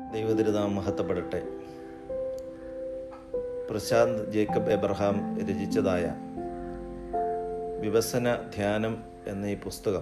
ദൈവതിരുനാമം മഹത്വപ്പെടട്ടെ. Prashant Jacob Abraham രചിച്ചതായ വിപസന ധ്യാനം എന്ന ഈ പുസ്തകം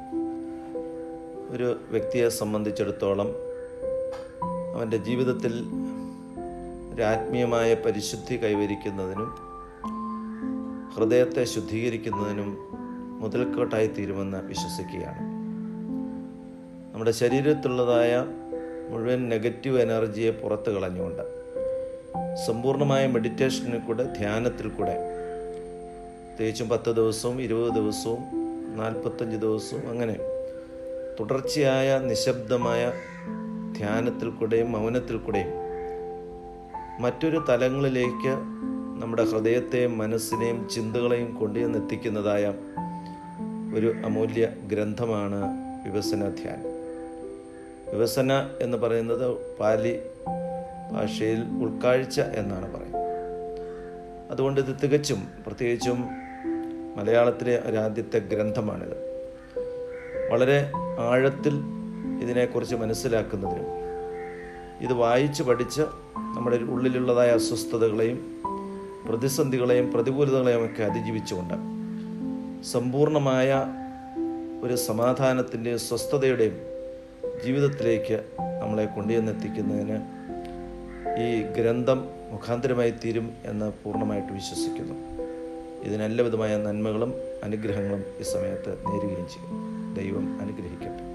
ഒരു വ്യക്തിയെ സംബന്ധിച്ചിടത്തോളം അവൻ്റെ ജീവിതത്തിൽ ഒരു ആത്മീയമായ പരിശുദ്ധി കൈവരിക്കുന്നതിനും ഹൃദയത്തെ ശുദ്ധീകരിക്കുന്നതിനും മുതൽക്കോട്ടായി തീരുമെന്ന് വിശ്വസിക്കുകയാണ്. നമ്മുടെ ശരീരത്തിലുള്ളതായ മുഴുവൻ നെഗറ്റീവ് എനർജിയെ പുറത്തു കളഞ്ഞുകൊണ്ട് സമ്പൂർണമായ മെഡിറ്റേഷനിൽ കൂടെ, ധ്യാനത്തിൽ കൂടെ, പ്രത്യേകിച്ചും 10 ദിവസവും 20 ദിവസവും 45 ദിവസവും അങ്ങനെ തുടർച്ചയായ നിശബ്ദമായ ധ്യാനത്തിൽ കൂടെയും മൗനത്തിൽ കൂടെയും മറ്റൊരു തലങ്ങളിലേക്ക് നമ്മുടെ ഹൃദയത്തെയും മനസ്സിനെയും ചിന്തകളെയും കൊണ്ടുവന്നെത്തിക്കുന്നതായ ഒരു അമൂല്യ ഗ്രന്ഥമാണ് വിപസന ധ്യാനം. വിപസന എന്ന് പറയുന്നത് പാലി ഭാഷയിൽ ഉൾക്കാഴ്ച എന്നാണ് പറയുന്നത്. അതുകൊണ്ട് ഇത് തികച്ചും, പ്രത്യേകിച്ചും മലയാളത്തിലെ ഒരാദ്യത്തെ ഗ്രന്ഥമാണിത്. വളരെ ആഴത്തിൽ ഇതിനെക്കുറിച്ച് മനസ്സിലാക്കുന്നതിനും ഇത് വായിച്ച് പഠിച്ച് നമ്മുടെ ഉള്ളിലുള്ളതായ അസ്വസ്ഥതകളെയും പ്രതിസന്ധികളെയും പ്രതികൂലതകളെയും ഒക്കെ അതിജീവിച്ചുകൊണ്ട് സമ്പൂർണമായ ഒരു സമാധാനത്തിൻ്റെയും സ്വസ്ഥതയുടെയും ജീവിതത്തിലേക്ക് നമ്മളെ കൊണ്ടുവന്നെത്തിക്കുന്നതിന് ഈ ഗ്രന്ഥം മുഖാന്തരമായി തീരും എന്ന് പൂർണ്ണമായിട്ട് വിശ്വസിക്കുന്നു. ഇതിനെല്ലാവിധമായ നന്മകളും അനുഗ്രഹങ്ങളും ഈ സമയത്ത് നേരുകയും ചെയ്യും. ദൈവം അനുഗ്രഹിക്കട്ടെ.